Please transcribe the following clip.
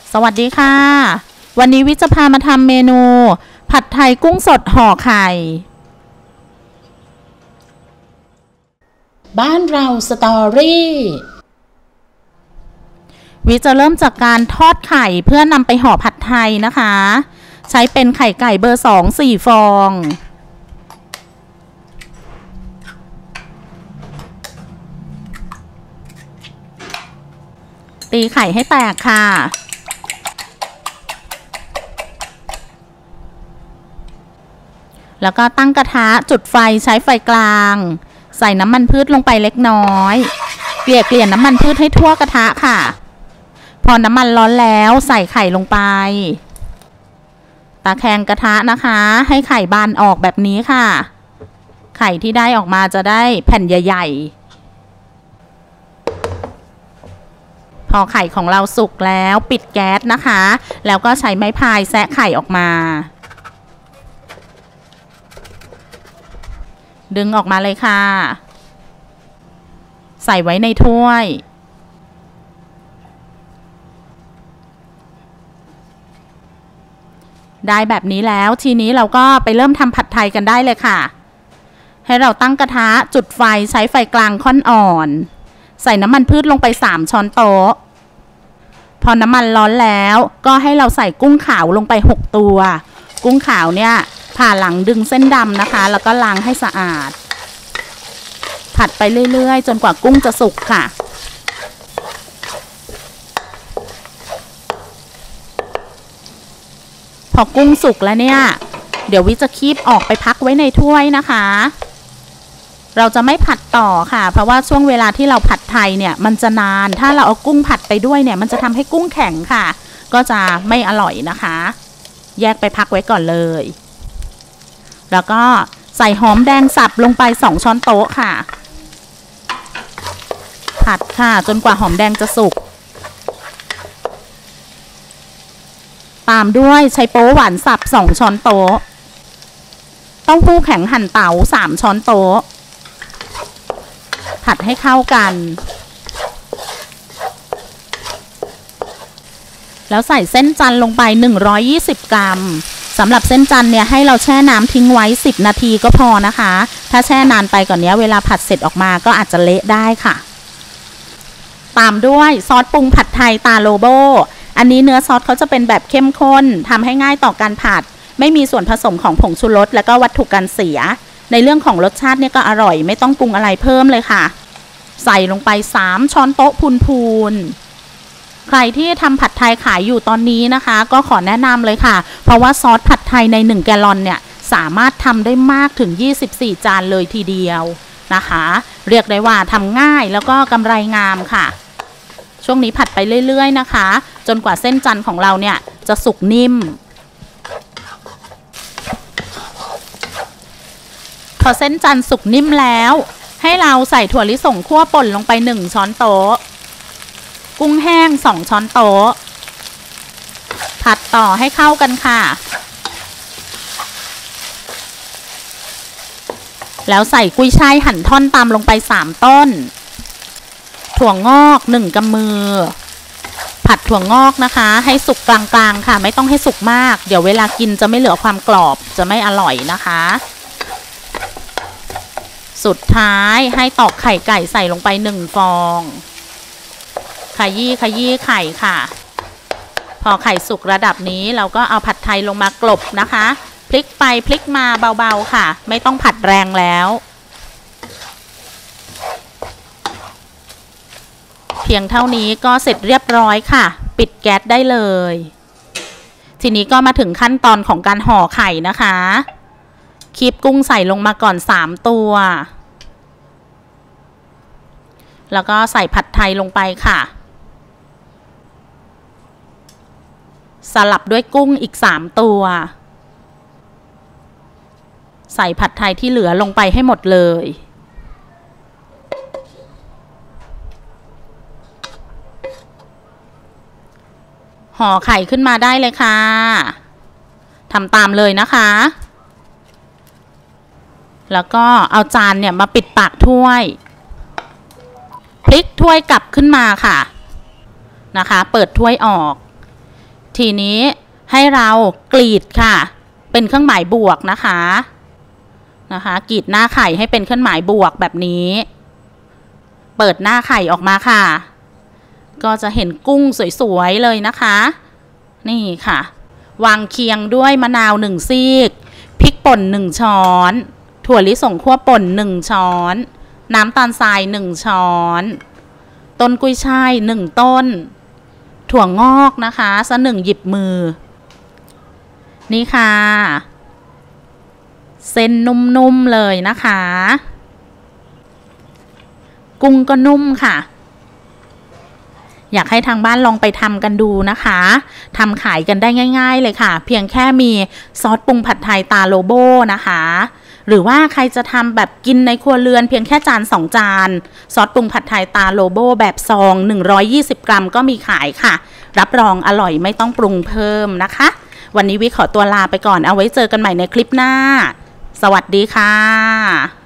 สวัสดีค่ะวันนี้วิจะพามาทำเมนูผัดไทยกุ้งสดห่อไข่บ้านเราสตอรี่วิจะเริ่มจากการทอดไข่เพื่อนำไปห่อผัดไทยนะคะใช้เป็นไข่ไก่เบอร์2 4 ฟองตีไข่ให้แตกค่ะแล้วก็ตั้งกระทะจุดไฟใช้ไฟกลางใส่น้ำมันพืชลงไปเล็กน้อยเกลี่ยน้ำมันพืชให้ทั่วกระทะค่ะพอน้ำมันร้อนแล้วใส่ไข่ลงไปตะแคงกระทะนะคะให้ไข่บานออกแบบนี้ค่ะไข่ที่ได้ออกมาจะได้แผ่นใหญ่ๆพอไข่ของเราสุกแล้วปิดแก๊สนะคะแล้วก็ใช้ไม้พายแซะไข่ออกมาดึงออกมาเลยค่ะใส่ไว้ในถ้วยได้แบบนี้แล้วทีนี้เราก็ไปเริ่มทำผัดไทยกันได้เลยค่ะให้เราตั้งกระทะจุดไฟใช้ไฟกลางค่อนอ่อนใส่น้ำมันพืชลงไป3 ช้อนโต๊ะพอน้ำมันร้อนแล้วก็ให้เราใส่กุ้งขาวลงไป6 ตัวกุ้งขาวเนี่ยผ่าหลังดึงเส้นดำนะคะแล้วก็ล้างให้สะอาดผัดไปเรื่อยๆจนกว่ากุ้งจะสุกค่ะพอกุ้งสุกแล้วเนี่ยเดี๋ยววิจะคีบออกไปพักไว้ในถ้วยนะคะเราจะไม่ผัดต่อค่ะเพราะว่าช่วงเวลาที่เราผัดไทยเนี่ยมันจะนานถ้าเราเอากุ้งผัดไปด้วยเนี่ยมันจะทำให้กุ้งแข็งค่ะก็จะไม่อร่อยนะคะแยกไปพักไว้ก่อนเลยแล้วก็ใส่หอมแดงสับลงไป2 ช้อนโต๊ะค่ะผัดค่ะจนกว่าหอมแดงจะสุกตามด้วยไชโป๊หวานสับ2 ช้อนโต๊ะเต้าหู้แข็งหั่นเต๋า3 ช้อนโต๊ะผัดให้เข้ากันแล้วใส่เส้นจันทร์ลงไป120 กรัมสำหรับเส้นจันทร์เนี่ยให้เราแช่น้ำทิ้งไว้10 นาทีก็พอนะคะถ้าแช่นานไปกว่านี้เวลาผัดเสร็จออกมาก็อาจจะเละได้ค่ะตามด้วยซอสปรุงผัดไทยตาโลโบอันนี้เนื้อซอสเขาจะเป็นแบบเข้มข้นทำให้ง่ายต่อการผัดไม่มีส่วนผสมของผงชูรสและก็วัตถุกันเสียในเรื่องของรสชาติเนี่ยก็อร่อยไม่ต้องปรุงอะไรเพิ่มเลยค่ะใส่ลงไป3 ช้อนโต๊ะพูนใครที่ทำผัดไทยขายอยู่ตอนนี้นะคะก็ขอแนะนำเลยค่ะเพราะว่าซอสผัดไทยใน1 แกลลอนเนี่ยสามารถทำได้มากถึง24 จานเลยทีเดียวนะคะเรียกได้ว่าทำง่ายแล้วก็กำไรงามค่ะช่วงนี้ผัดไปเรื่อยๆนะคะจนกว่าเส้นจันทร์ของเราเนี่ยจะสุกนิ่มพอเส้นจันทร์สุกนิ่มแล้วให้เราใส่ถั่วลิสงคั่วป่นลงไป1 ช้อนโต๊ะกุ้งแห้ง2 ช้อนโต๊ะผัดต่อให้เข้ากันค่ะแล้วใส่กุ้ยช่ายหั่นท่อนตามลงไป3 ต้นถั่วงอก1 กำมือผัดถั่วงอกนะคะให้สุกกลางๆค่ะไม่ต้องให้สุกมากเดี๋ยวเวลากินจะไม่เหลือความกรอบจะไม่อร่อยนะคะสุดท้ายให้ตอกไข่ไก่ใส่ลงไป1 ฟองขยี้ไข่ค่ะพอไข่สุกระดับนี้เราก็เอาผัดไทยลงมากลบนะคะพลิกไปพลิกมาเบาๆค่ะไม่ต้องผัดแรงแล้วเพียงเท่านี้ก็เสร็จเรียบร้อยค่ะปิดแก๊สได้เลยทีนี้ก็มาถึงขั้นตอนของการห่อไข่นะคะคีบกุ้งใส่ลงมาก่อน3 ตัวแล้วก็ใส่ผัดไทยลงไปค่ะสลับด้วยกุ้งอีก3 ตัวใส่ผัดไทยที่เหลือลงไปให้หมดเลยห่อไข่ขึ้นมาได้เลยค่ะทำตามเลยนะคะแล้วก็เอาจานเนี่ยมาปิดปากถ้วยพลิกถ้วยกลับขึ้นมาค่ะนะคะเปิดถ้วยออกทีนี้ให้เรากรีดค่ะเป็นเครื่องหมายบวกนะคะกรีดหน้าไข่ให้เป็นเครื่องหมายบวกแบบนี้เปิดหน้าไข่ออกมาค่ะก็จะเห็นกุ้งสวยๆเลยนะคะนี่ค่ะวางเคียงด้วยมะนาว1ซีกพริกป่น1ช้อนถั่วลิสงคั่วป่น1ช้อนน้ำตาลทราย1ช้อนต้นกุ้ยช่าย1ต้นถั่วงอกนะคะซะ1หยิบมือนี่ค่ะเส้นนุ่มๆเลยนะคะกุ้งก็นุ่มค่ะอยากให้ทางบ้านลองไปทำกันดูนะคะทำขายกันได้ง่ายๆเลยค่ะเพียงแค่มีซอสปรุงผัดไทยตาโลโบนะคะหรือว่าใครจะทำแบบกินในครัวเรือนเพียงแค่จาน2จานซอสปรุงผัดไทยตาโลโบแบบซอง120 กรัมก็มีขายค่ะรับรองอร่อยไม่ต้องปรุงเพิ่มนะคะวันนี้วิขอตัวลาไปก่อนเอาไว้เจอกันใหม่ในคลิปหน้าสวัสดีค่ะ